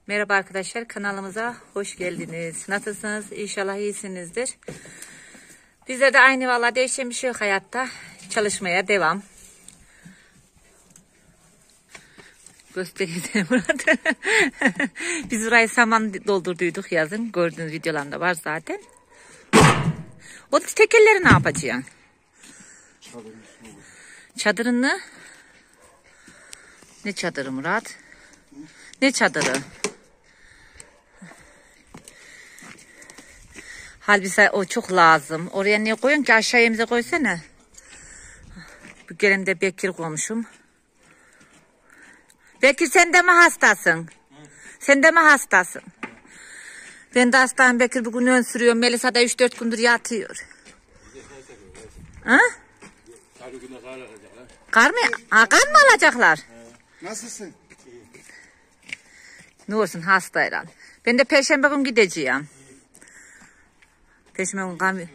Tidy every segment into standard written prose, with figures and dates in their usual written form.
Merhaba arkadaşlar, kanalımıza hoş geldiniz. Nasılsınız? İnşallah iyisinizdir. Bizde de aynı, valla değişen bir şey yok hayatta. Çalışmaya devam. Göstereyim burada. Biz burayı saman doldurduyduk yazın. Gördüğünüz videolarında var zaten. O tekerleri ne yapacaksın? Çadırını. Ne çadırı Murat? Ne çadırı? Halbuki o çok lazım. Oraya niye koyuyorsun ki? Aşağıya bize koysana. Bu gelimde Bekir koymuşum. Bekir, sen de mi hastasın? Sen de mi hastasın? Ben de hastayım Bekir, bugün ön sürüyor. Melisa da 3-4 gündür yatıyor. Ha? Kar mı? Ha, kar mı alacaklar? Nasılsın? Ne olsun, hasta herhalde. Ben de Perşembe gün gideceğim. Perşembe gün kan...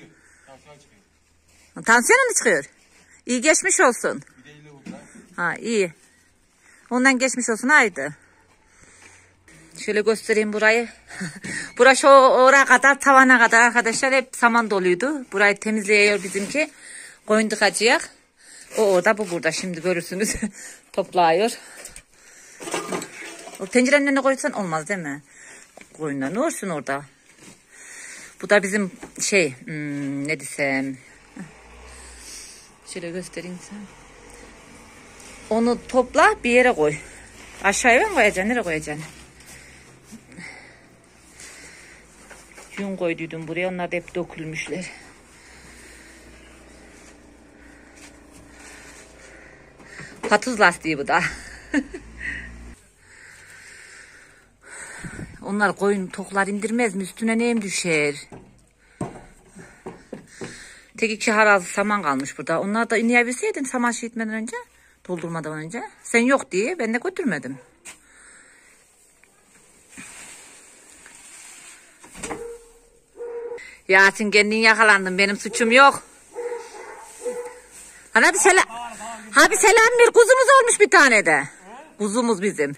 Tansiyonu mu çıkıyor? İyi, geçmiş olsun. Ha, iyi. Ondan geçmiş olsun, haydi. Şöyle göstereyim burayı. Burası oraya kadar, tavana kadar arkadaşlar hep saman doluydu. Burayı temizleyiyor bizimki. Koyun tıkacak. O orada, bu burada. Şimdi görürsünüz. Topluyor. O tencerenin önüne koysan olmaz değil mi? Koyunlar ne olsun orada. Bu da bizim şey, ne desem. Şöyle göstereyim sana. Onu topla, bir yere koy. Aşağıya mı koyacaksın? Nereye koyacaksın? Yün koyduydum buraya. Onlar da hep dökülmüşler. Patuz lastiği bu da. Onlar koyun toklar indirmez mi? Üstüne neyim düşer? Tek 2 haraz saman kalmış burada. Onlar da inebilseydin saman şiitmeden önce. Doldurmadan önce. Sen yok diye ben de götürmedim. Yasin, kendin yakalandın. Benim suçum yok. Ana bir selam. Ha, bir selam ver. Kuzumuz olmuş bir tane de. Kuzumuz bizim.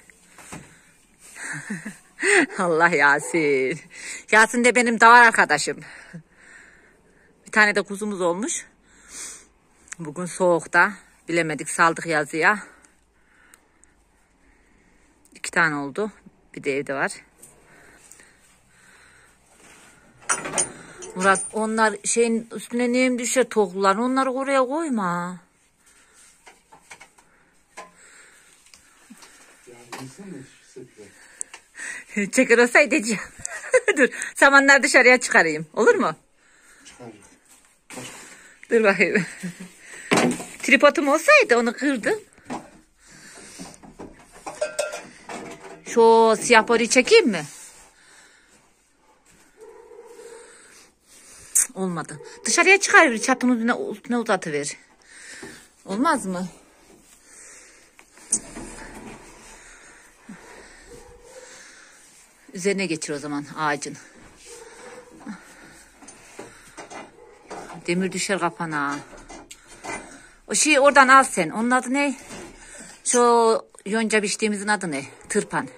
Allah Yasin. Yasin de benim davar arkadaşım. Bir tane de kuzumuz olmuş. Bugün soğukta. Bilemedik, saldık yazıya. 2 tane oldu. Bir de evde var. Murat, onlar şeyin üstüne neyim düşer toklular. Onları oraya koyma. Çeker olsaydı diyeceğim. Dur, samanları dışarıya çıkarayım. Olur mu? Çıkarım. Dur bakayım. Tripodum olsaydı onu kırdım. Şu siyah boruyu çekeyim mi? Cık, olmadı. Dışarıya çıkar, çatının üstüne uzatıver. Olmaz mı? Üzerine geçir o zaman ağacın. Demir düşer kapana. O şeyi oradan al sen. Onun adı ne? Şu yonca biçtiğimizin adı ne? Tırpan.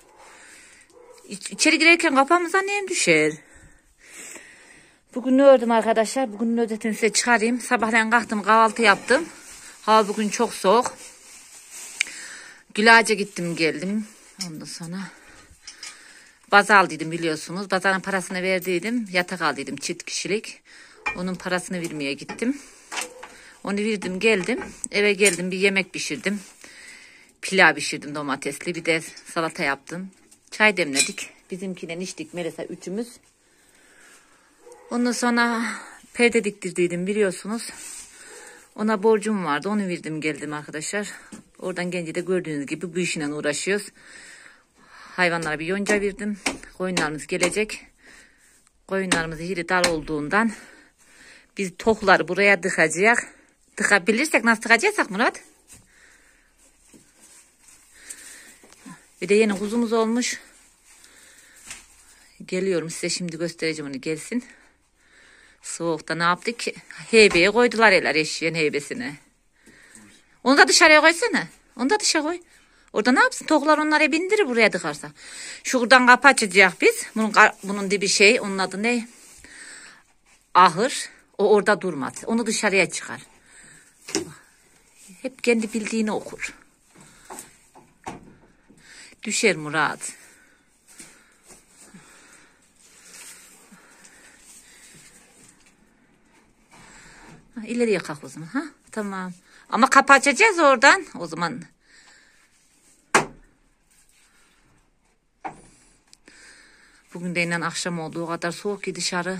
İçeri girerken kafamıza neyim düşer? Bugün ne ördüm arkadaşlar? Bugün özetini size çıkarayım. Sabahleyin kalktım, kahvaltı yaptım. Hava bugün çok soğuk. Gülağaç'a gittim geldim. Ondan sonra baz aldıydım biliyorsunuz. Bazanın parasını verdiydim. Yatak aldıydım çift kişilik. Onun parasını vermeye gittim. Onu verdim geldim. Eve geldim, bir yemek pişirdim. Pilav pişirdim domatesli. Bir de salata yaptım. Çay demledik. Bizimkinden içtik Melisa üçümüz. Ondan sonra perde diktirdiydim biliyorsunuz. Ona borcum vardı. Onu verdim geldim arkadaşlar. Oradan gelince de gördüğünüz gibi bu işle uğraşıyoruz. Hayvanlara bir yonca verdim. Koyunlarımız gelecek. Koyunlarımız hiri dar olduğundan biz tokları buraya tıkacağız. Tıkabilirsek nasıl tıkacaksak Murat? Bir de yeni kuzumuz olmuş. Geliyorum size şimdi göstereceğim, onu gelsin. Soğukta ne yaptık ki? Heybeye koydular eller, eşeğin heybesine. Onu da dışarıya koysana. Onu da dışarı koy. Orada ne yapsın? Toklar onları bindirir buraya tıkarsa. Şuradan kapı açacak biz. Bunun dibi şey. Onun adı ne? Ahır. O orada durmaz. Onu dışarıya çıkar. Hep kendi bildiğini okur. Düşer Murat. İleriye kalk o zaman. Ha? Tamam. Ama kapı açacağız oradan. O zaman. Bugün de inan akşam oldu. O kadar soğuk ki dışarı.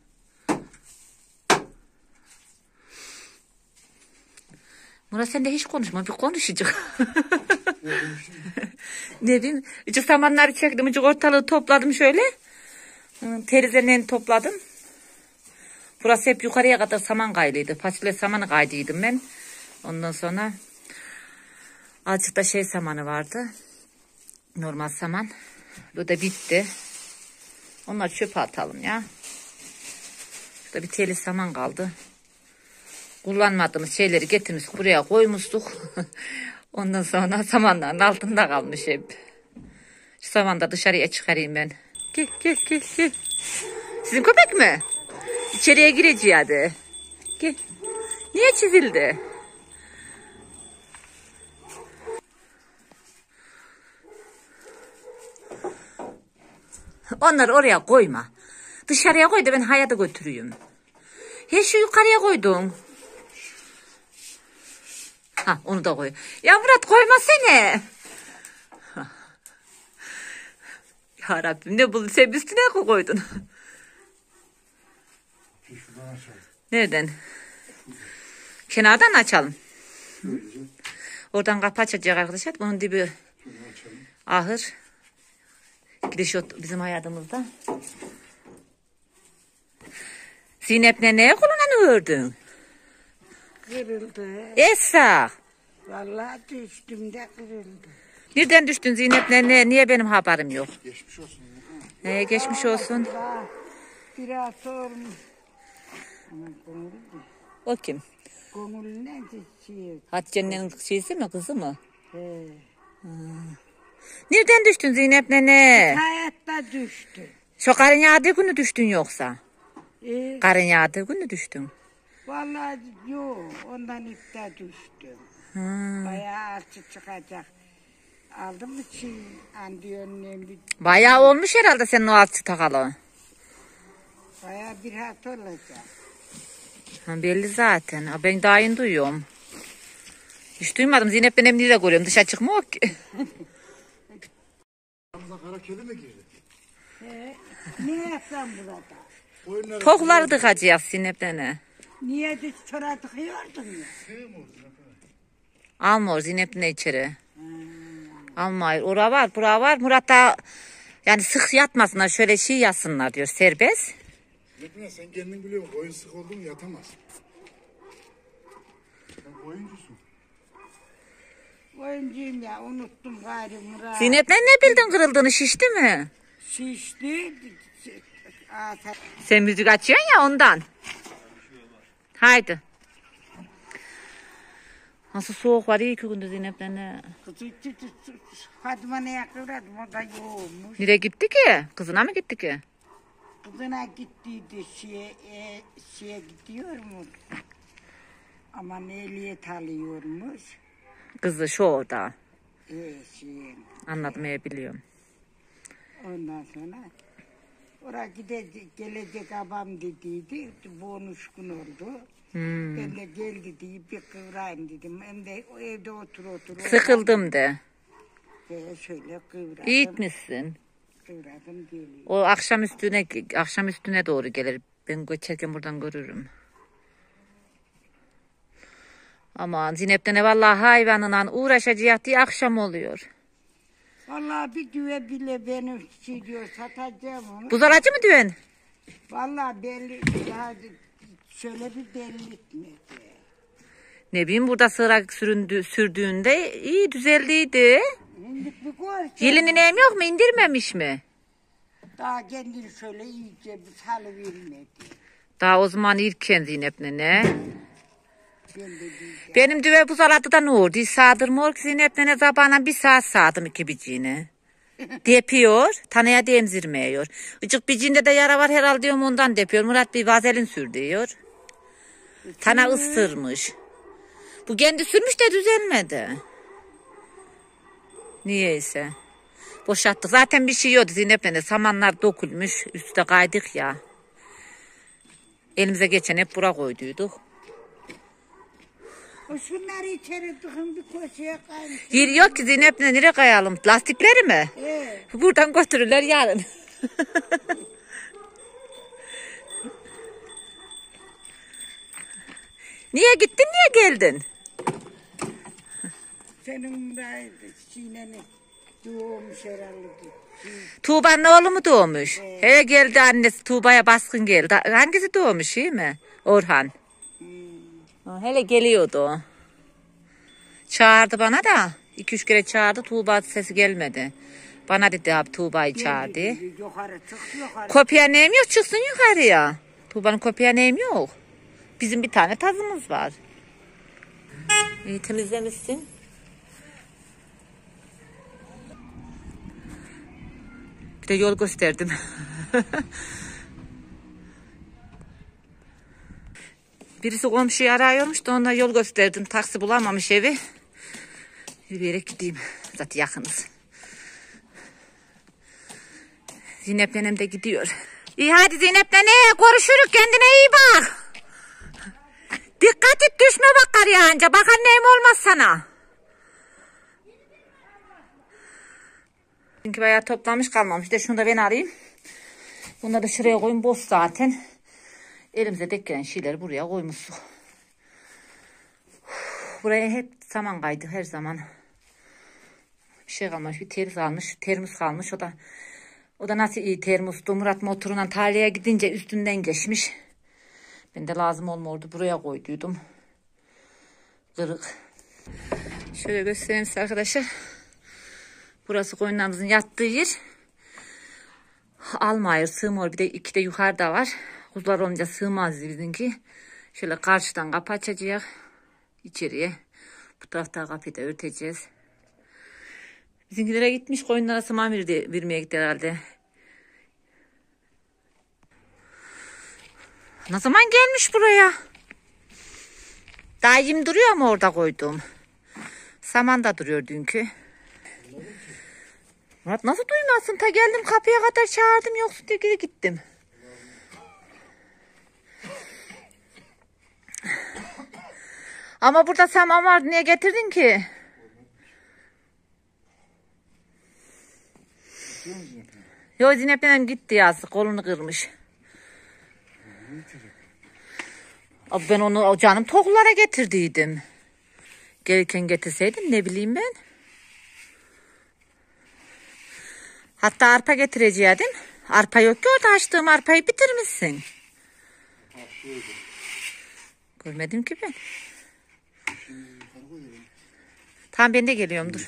Murat sen de hiç konuşma. Bir konuşacak. Ne bileyim. Ucuk samanları çektim. Ucuk ortalığı topladım şöyle. Terizlerini topladım. Burası hep yukarıya kadar saman kaylıydı. Fasulye samanı kaydıydım ben. Ondan sonra azıcık da şey samanı vardı. Normal saman. Bu da bitti. Onları çöpe atalım ya. Şurada bir teli saman kaldı. Kullanmadığımız şeyleri getirmiştik. Buraya koymuştuk. Ondan sonra samanların altında kalmış hep. Şu samanı da dışarıya çıkarayım ben. Gel gel gel gel. Sizin köpek mi? İçeriye gireceği hadi. Gel. Niye çizildi? Onları oraya koyma. Dışarıya koy da ben hayata götüreyim. He şu yukarıya koydum. Ha onu da koy. Ya Murat koymasene. Ya Rabbim ne buldun sen üstüne koydun. Nereden? Kenardan açalım. Oradan kapı açacak arkadaşlar. Bunun dibi ahır. Gidiş bizim hayatımızda. Zeynep'le neye koluna ördün? Kırıldı. Esra. Vallahi düştüm de kırıldı. Nereden düştün Zeynep'le ne? Niye benim haberim yok? Geçmiş olsun. Geçmiş olsun. Biraz olmuş. Ama gönül O kim? gönülden şey. Hatice'nin şeysi mi kızı mı? He. Nereden düştün Zeynep'le ne? Hayatta düştü. Şu karın yağdığı günü düştün yoksa? E, Karın yağdığı günü düştün. vallahi yok. Ondan ipte düştüm. Bayağı artı çıkacak. Aldım mı çiğ? Andi önlem Bayağı olmuş herhalde senin o alçı takalı. bayağı bir hat olacak. Ha, belli zaten. Ha, ben daha yeni duyuyorum. Hiç duymadım. Zeynep benim nerede görüyorum. Dışarı çıkmıyor ki. Aramıza kara kedi mi girdi? Ne yapsam burada? Oyunları Tokları tıkacağız Zeynep'le ne? Niye de çora tıkıyordun ya? Almıyor Zeynep ne içeri. Almayır. Ora var, bura var. Murat da yani sık yatmasınlar. Şöyle şey yatsınlar diyor. Serbest. Yapma sen kendin biliyorsun. Oyun sık oldu mu yatamaz. Sen oyuncusun. Oyuncuyum ya unuttum gari Murat. Zeynep'le ne bildin kırıldığını şişti mi? Şişti. Sen müzik açıyorsun ya ondan. Haydi. Nasıl soğuk var iyi ki gündüz Zeynep'le ne? Fatıma neye kıvradım o da yoğunmuş. Nereye gitti ki? Kızına mı gitti ki? Kızına gittiydi şeye gidiyormuş. Ama ehliyet alıyormuş. Kızı şu orada. Şey, Anladım biliyorum. ondan sonra oraya gelecek babam dediydi. Bu 13 gün oldu. Ben de gel dedi bir kıvrayım dedim. Hem de o evde otur. Sıkıldım de. Şöyle kıvradım. İyi etmişsin. Kıvradım geliyor. O akşam üstüne doğru gelir. Ben geçerken buradan görürüm. Aman Zeynep'te ne vallahi hayvanla uğraşacak diye akşam oluyor. Vallahi bir düve bile benim şey diyor satacağım onu. Buzalacı mı diyorsun? Vallahi belli daha şöyle bir belli etmedi. Ne bileyim burada sığrak sürdüğünde iyi düzeldiydi. Şimdi bir gör. Yelinin eğim yok mu? İndirmemiş mi? Daha kendini şöyle iyice bir salıvermedi. Daha o zaman ilkken Zeynep'le ne? Ben de diyeceğim. Benim düve buzaladı da ne oldu? Sağdırmıyor ki Zeynep'le ne zabana bir saat sağdım iki biciğini. Depiyor, taneye de emzirmiyor. Icık biciğinde de yara var herhalde diyorum ondan depiyor. Murat bir vazelin sür diyor. Tana ısırmış. Bu kendi sürmüş de düzelmedi. Niyeyse. Boşalttık. Zaten bir şey yoktu Zeynep'le de samanlar dökülmüş. Üstte kaydık ya. Elimize geçen hep bura koyduyduk. O şunları içeri tıkın bir köşeye kaymış. Yer yok ki Zeynep'le nereye kayalım? Lastikleri mi? Buradan götürürler yarın. Niye gittin, niye geldin? Senin de çiğneni doğmuş herhalde. Tuğba'nın oğlu mu doğmuş? He geldi annesi Tuğba'ya baskın geldi. Hangisi doğmuş iyi mi? Orhan. Hele geliyordu o. Çağırdı bana da. 2-3 kere çağırdı. Tuğba sesi gelmedi. Bana dedi abi Tuğba'yı çağırdı. Yukarı çık yukarı. Kopya neyim yok çıksın yukarıya. Tuğba'nın kopya neyim yok. Bizim bir tane tazımız var. İyi temizlemişsin. Bir de yol gösterdim. Birisi komşuyu arıyormuş da ona yol gösterdim. Taksi bulamamış evi. Yürüyerek gideyim. Zaten yakınız. Zeynep nenem de gidiyor. İyi hadi Zeynep nene görüşürük. Kendine iyi bak. Dikkat et düşme bak kar yağınca. Bak annem olmaz sana. Çünkü bayağı toplamış kalmamış. De şunu da ben arayayım. Bunları da şuraya koyayım. Boş zaten. Elimize denk gelen şeyleri buraya koymuşuz. Buraya hep saman kaydı her zaman. Bir şey kalmış. Bir termos kalmış. Termos kalmış. O da nasıl iyi termostu. Murat motorundan tarlaya gidince üstünden geçmiş. Ben de lazım olmadı. Buraya koyduydum. Kırık. Şöyle göstereyim size arkadaşlar. Burası koyunlarımızın yattığı yer. Almıyor, sığmıyor. Bir de iki de yukarıda var. Kuzular olunca sığmaz bizimki. Şöyle karşıdan kapı açacağız. İçeriye. Bu tarafta kapıyı da örteceğiz. Bizimkilere gitmiş. Koyunlara saman vermeye gitti herhalde. Ne zaman gelmiş buraya? Daha yem duruyor mu orada koyduğum? Saman da duruyor dünkü. Murat nasıl duymazsın? Ta geldim kapıya kadar çağırdım yoksun diye geri gittim. Ama burada saman vardı. Niye getirdin ki? Yo Zeynep benim gitti yazık. Kolunu kırmış. Abi ben onu canım toklara getirdiydim. Gelirken getirseydim ne bileyim ben. Hatta arpa getireceğim. Arpa yok ki orada açtığım arpayı bitirmişsin. Görmedim ki ben. Tamam ben de geliyorum dur.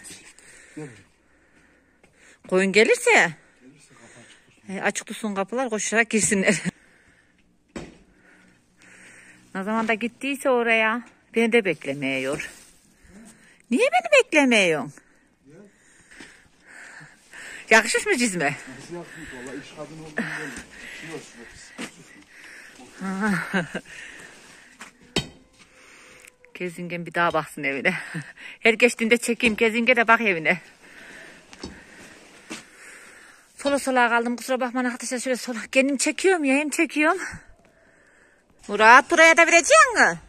Koyun gelirse açık tutsun kapılar koşarak girsinler. Ne zaman da gittiyse oraya beni de beklemiyor. Niye beni beklemiyorsun? Yakışmış mı cizme? Nasıl yakışmış valla iş kadın olduğunu böyle. Gezingen bir daha baksın evine. Her geçtiğinde çekeyim Gezinge de bak evine. Sola sola kaldım kusura bakma arkadaşlar şöyle sola. Kendim çekiyorum ya hem çekiyorum. Murat buraya da vereceksin mi?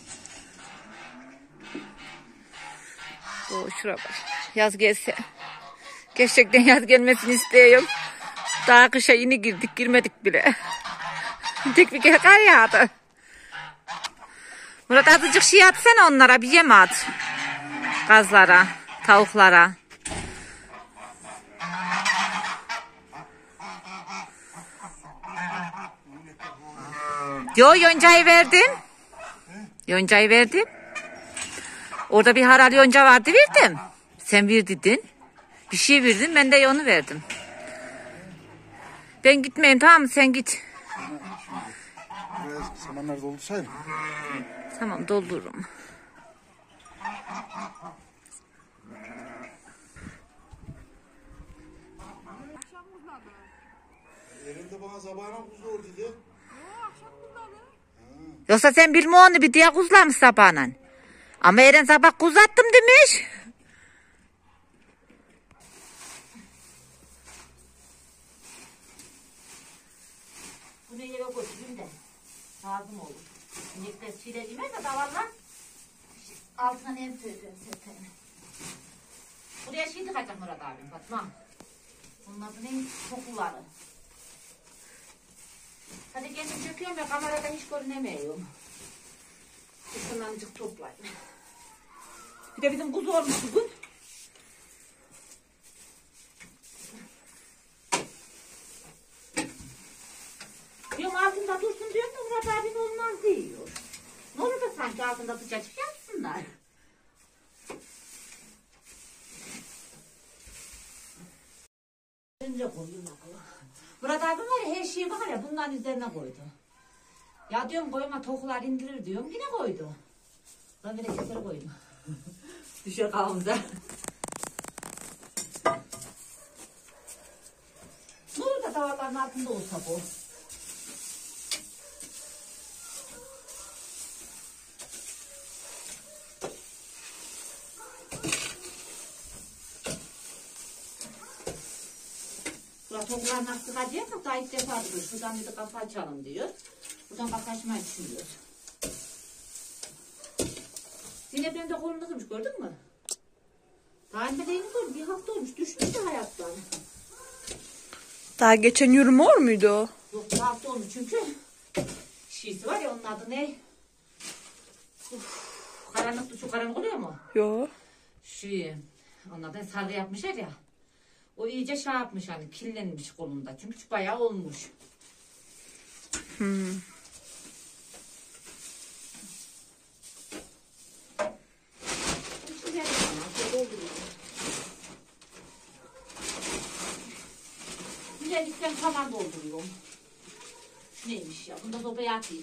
Şuraya bak. Yaz gelse. Gerçekten yaz gelmesini istiyorum. Daha kışa yeni girmedik bile. Tek bir kere kar yağdı. Murat azıcık şey atsana onlara bir yem at. Gazlara, tavuklara. Yo yoncayı verdim. Yoncayı verdim. Orada bir haral yonca vardı verdim. Sen verdin. Bir şey verdin ben de onu verdim. Ben gitmeyeyim tamam mı sen git. Biraz samanlar doldursaydım. Tamam doldururum. Elinde bana sabahına kuzu oldu dedi. Yoksa sen bilme onu bir diye kuzlamış sabahla. Ama Eren sabah kuz attım demiş. Bunu eve koyayım da lazım olur. İnekler çiğlediğime de davarlar altına nem söylüyorum. Buraya şey tıkacak Murat abim Fatma. Bunun adı ne? Kokuları. Hadi kendim çöküyorum ve kamerada hiç görünemiyorum. Isınlancık toplayayım. Bir de bizim kuzu olmuş bugün. Diyorum altında dursun diyorum da Murat abin olmaz diyor. Ne olur da sanki altında sıcacık yatsınlar. Önce koydum akıllı. Murat abim var ya her şeyi var ya bunların üzerine koydu. Ya diyorum koyma toklar indirir diyorum yine koydu. Ben bile keser koydum. Düşer kavamıza. Ne olur da davarların altında olsa bu. Toklar nasıl sıkacağız? Daha ilk defa diyor. Şuradan bir de kafa açalım diyor. Buradan kafa açmayı düşünüyor. Yine benim de kolum kızmış gördün mü? Daha önce de yeni gördüm. Bir hafta olmuş. Düşmüş de hayattan. Daha geçen yürüme muydu o? Yok bir hafta olmuş çünkü. Şişi var ya onun adı ne? Karanlık şu karanlık oluyor mu? Yo. Onlardan sargı yapmışlar ya. O iyice şey yapmış hani kirlenmiş kolunda. Çünkü bayağı olmuş. Güzellikten saman dolduruyorum. Şu neymiş ya? Bunda sobaya atayım.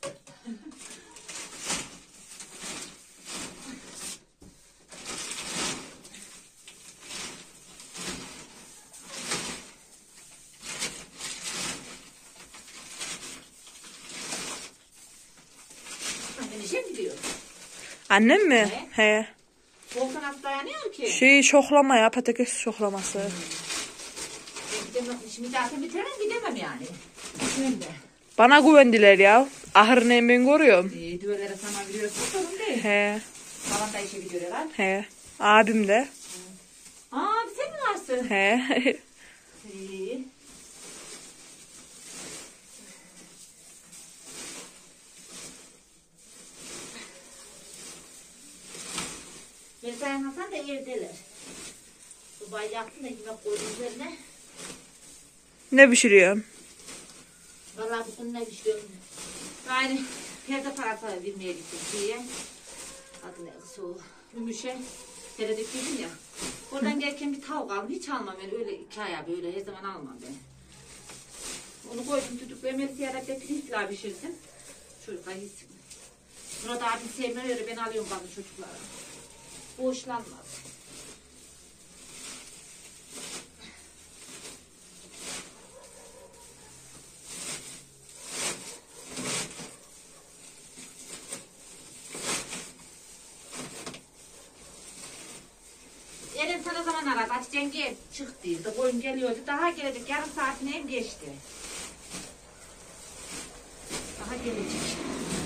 Annem mi? He. Volkan nasıl dayanıyor ki? Şoklama ya, patates şoklaması. Şimdi zaten bitiremem gidemem yani. Gitmem de. Bana güvendiler ya. Ahırını ben görüyorum. Düvelere sana biliyorsun sorun değil. He. Babam da işe gidiyor herhalde. He. Abim de. Aa sen mi varsın? He. İyi. Mesela Hasan da evdeler. Sobayı yaktın da yemek koydum üzerine. Ne pişiriyorsun? Vallahi bugün ne pişiriyorum? Yani perde parası vermeye gittim diye. Adı ne kız o? Ümüş'e tere döküldüm ya. Oradan gelirken bir tavuk aldım. Hiç almam ben öyle hikaye böyle her zaman almam ben. Onu koydum tutuklayayım. Siyahda pirinç pilav pişirdim. Çocuklar yesin. Murat abi sevmiyor öyle ben alıyorum bazı çocuklara. Boşlanmaz. Eren sana zaman aradı. Açacaksın gel. Çık değildi. Koyun geliyordu. Daha gelecek. Yarım saatine hem geçti. Daha gelecek.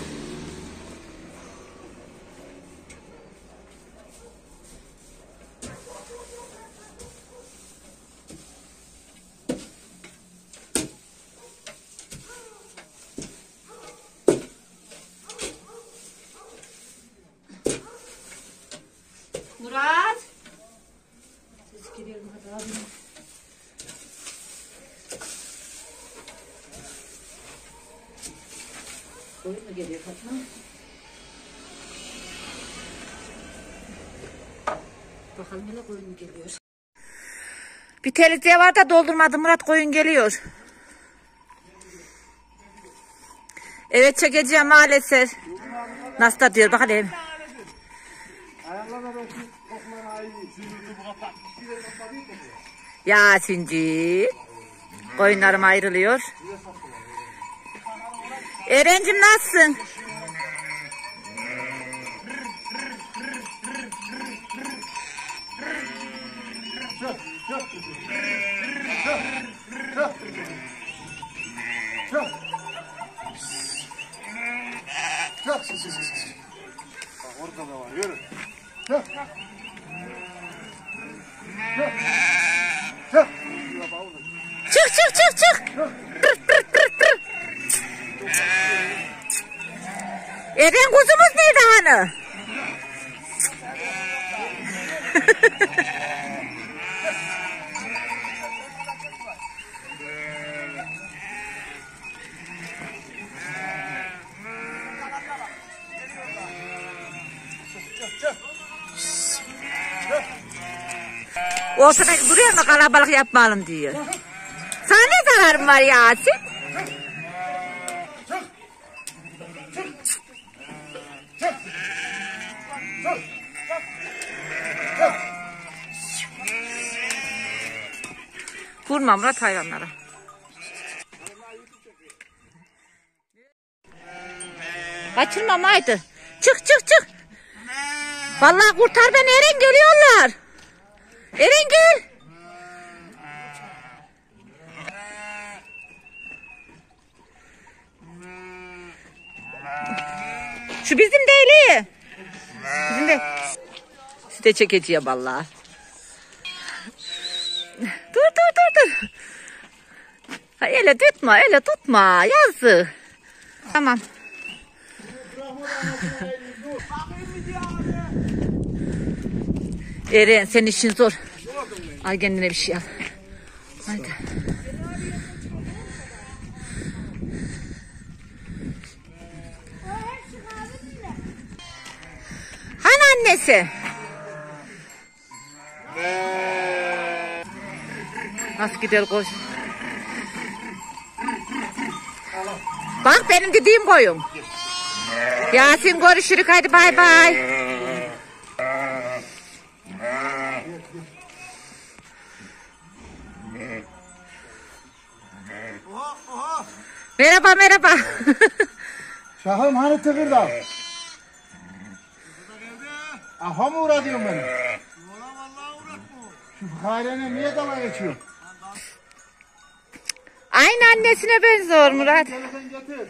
Murat. Ses geliyor Murat abi. Koyun mu geliyor Fatma? Bakalım hele koyun mu geliyor. Bir telizliğe var da doldurmadım Murat koyun geliyor. Evet çekeceğim maalesef. Nasıl da diyor bakalım. Yasinci. Koyunlarım ayrılıyor. Erencim nasılsın? Bak orada da var, yürü. Çık çık çık çık. Eren kuzumuz nerede hani? Ortada duruyor mu kalabalık yapmayalım diyor. Sana ne zararın var Yasin? Vurma Murat hayvanlara. Kaçırmam haydi. Çık çık çık. Vallahi kurtar beni Eren geliyorlar. Eren gel. Şu bizim değil. Bizim de. Size çekeceğim vallahi. Dur. Ha, öyle tutma yazık. Tamam. Eren senin işin zor. Al kendine bir şey al. Haydi. Hani annesi? Nasıl gider koş? Bak benim dediğim koyun. Yasin görüşürük hadi bay bay. Merhaba. Şahım hani Tekirdağ? Aha mı uğradıyorsun beni? Şu Fukhare'ne niye dala geçiyor? Aynı annesine benziyor Murat. Telefon getir.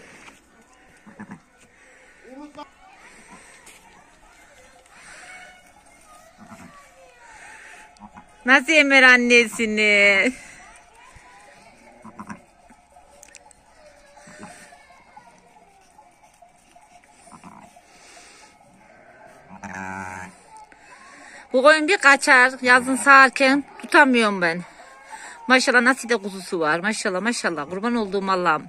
Nasıl yemer annesini? Bu koyun bir kaçar. Yazın sağarken tutamıyorum ben. Maşallah nasıl da kuzusu var. Maşallah. Kurban olduğum Allah'ım.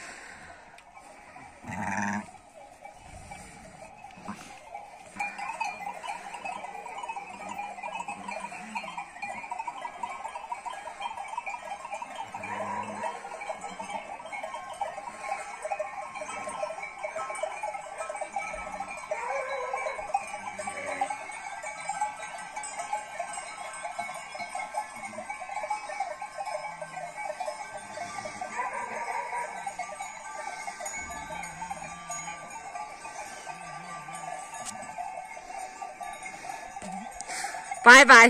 Bay bay.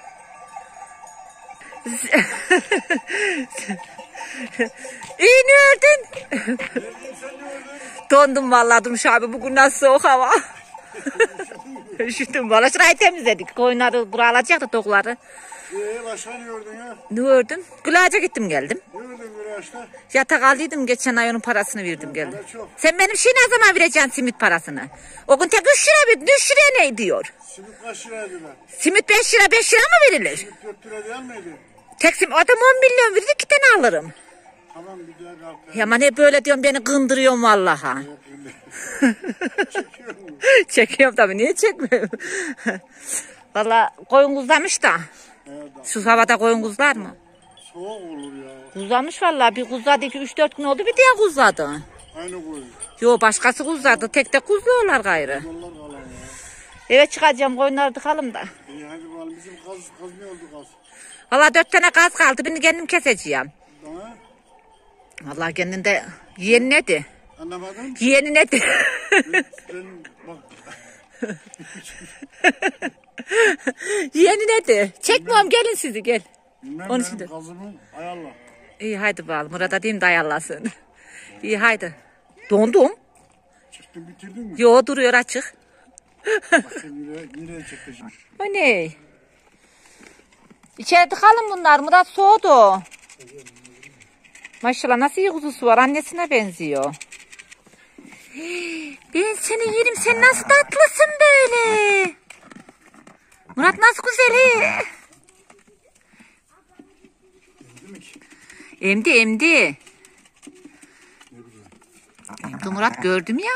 İyi ne ördün? Dondum vallahi Durmuş abi bugün nasıl soğuk hava. Üşüdüm valla şurayı temizledik. Koyunları buraya alacak da tokları. Başka ne gördün ya? Ne ördüm? Gülaç'a gittim geldim. Ne gördün Güneş'te? Yatak aldıydım geçen ay onun parasını verdim geldim. Para çok. Sen benim şey ne zaman vereceksin simit parasını? O gün tek 3 lira 3 liraya ne diyor? Simit kaç liraydı lan? Simit 5 lira 5 lira mı verilir? Simit 4 lira değil miydi? Tek simit adam 10 milyon verir 2 tane alırım. Tamam bir daha kalk. Ya aman hep böyle diyorsun beni kındırıyorsun vallaha. Çekiyorum tabii niye çekmiyorum? Valla koyun kuzlamış da. Şu havada koyun kuzlar mı? Soğuk olur ya. Kuzlamış vallahi bir kuzladı 2-3-4 gün oldu bir diye kuzladı. Aynı koyun. Yo başkası kuzladı. Tek tek kuzluyorlar gayrı. Yollar kalan ya. Eve çıkacağım koyunları tıkalım da. İyi hadi bakalım bizim kaz ne oldu kaz? Valla 4 tane gaz kaldı. Birini kendim keseceğim. Bana Vallahi kendinde yeğeni neydi? anlamadım. Yeğeni neydi? Ben bak Yeğeni neydi? Çekmiyorum gelin sizi gel. bilmem Onun benim için de. kazımı ayarla. İyi haydi bakalım. Murat'a diyeyim de ayarlasın. İyi haydi. Dondum. Çıktın bitirdin mi? Yo duruyor açık. Bak sen nereye çıktı şimdi? O ne? İçeri tıkalım bunlar. Murat soğudu. Maşallah nasıl iyi kuzusu var. Annesine benziyor. Ben seni yerim. Sen nasıl tatlısın böyle. Murat nasıl güzel he. Emdi emdi. Emdi Murat gördüm ya.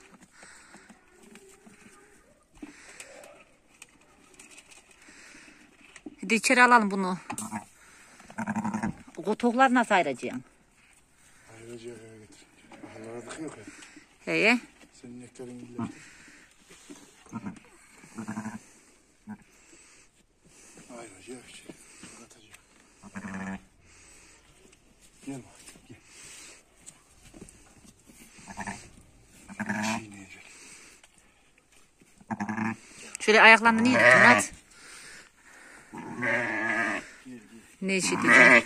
Hadi içeri alalım bunu. Bu kotokları nasıl ayıracaksın? Ayrıca eve getir. Ahırlara dıkıyor ya. Heye. Senin nektarin gider. Ayrıca işte. Atacağım. Gel bak. Gel. Çiğneyecek. Şöyle ayaklarını niye tuttun Murat? Ne işi diyeceğim?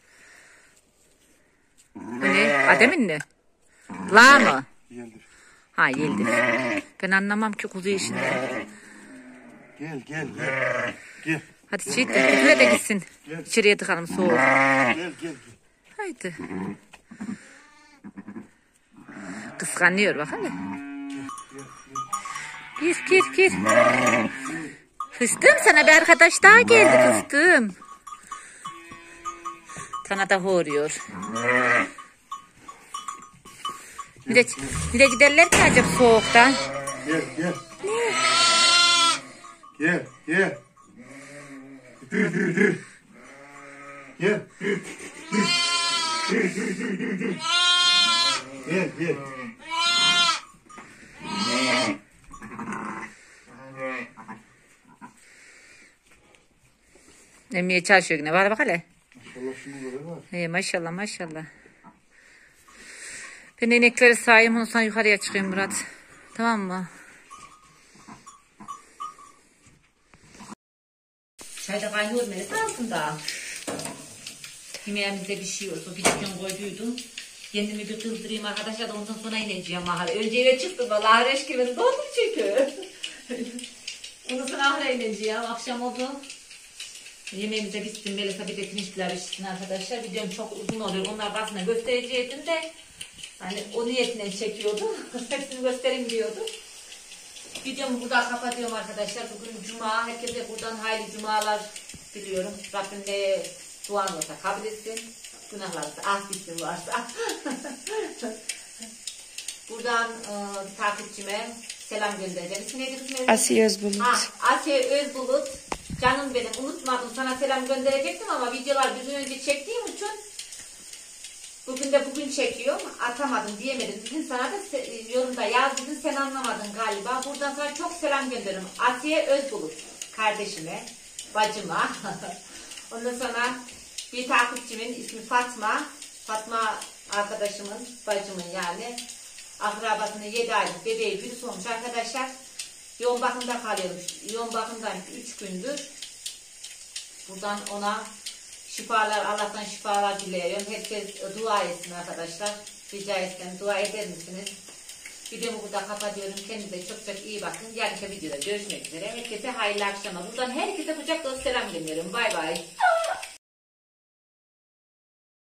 Bu ne? Ademin mi? La mı? Geldir. Ha yeldi. Ben anlamam ki kuzu işinden. Gel gel gel. Gel. Hadi çiğit de götüre de gitsin. İçeriye tıkalım soğuk. Gel gel. Haydi. Kıskanıyor bak hele. Gir. Fıstığım sana bir arkadaş daha geldi fıstığım. Sana da horuyor. Bir de giderler ki acaba soğukta. Gel gel. Gel gel. Dur. Gel. Gel. Emmeye çalışıyor yine. Bak hele. Maşallah şunu böyle var. He, maşallah. Ben inekleri sahayım. Ondan sonra yukarıya çıkayım Murat. Tamam mı? Çay da kaynıyor Melis altında. Yemeğimizde bir şey olsa bir gün koyduydum. Kendimi bir kızdırayım arkadaşlar da ondan sonra ineceğim mahalle. Önce eve çıktım valla ahreş gibi doldum çünkü. Ondan sonra ahre ineceğim. Akşam oldu. Yemeğimize bitsin. Melis'e bir de pirinçler pişsin arkadaşlar. Videom çok uzun oluyor. Onlar basına göstereceğim de hani o niyetine çekiyordum. Hepsini göstereyim diyordum. Videomu burada kapatıyorum arkadaşlar. Bugün cuma. Herkese buradan hayırlı cumalar diliyorum. Rabbim de duan olsa kabul etsin. Günahlarınızı affetsin varsa. Buradan takipçime selam göndereceğim. İsmi neydi kızım? Asiye Özbulut. Asiye Özbulut. Canım benim unutmadım. Sana selam gönderecektim ama videolar bir gün önce çektiğim için bugün çekiyorum. Atamadım diyemedim. Bugün sana da yorumda yazdın sen anlamadın galiba. Buradan sana çok selam gönderirim. Asiye Özbulut. Kardeşime, bacıma. Ondan sonra bir takipçimin ismi Fatma. Fatma arkadaşımın, bacımın yani. Akrabasının 7 aylık bebeği virüs olmuş arkadaşlar. Yoğun bakımda kalıyormuş. Yoğun bakımdaymış 3 gündür. Buradan ona şifalar, Allah'tan şifalar diliyorum. Herkes dua etsin arkadaşlar. Rica etsem dua eder misiniz? Videomu burada kapatıyorum. Kendinize çok iyi bakın. Yarınki videoda görüşmek üzere. Herkese hayırlı akşamlar. Buradan herkese kucak dolusu selam gönderiyorum. Bay bay.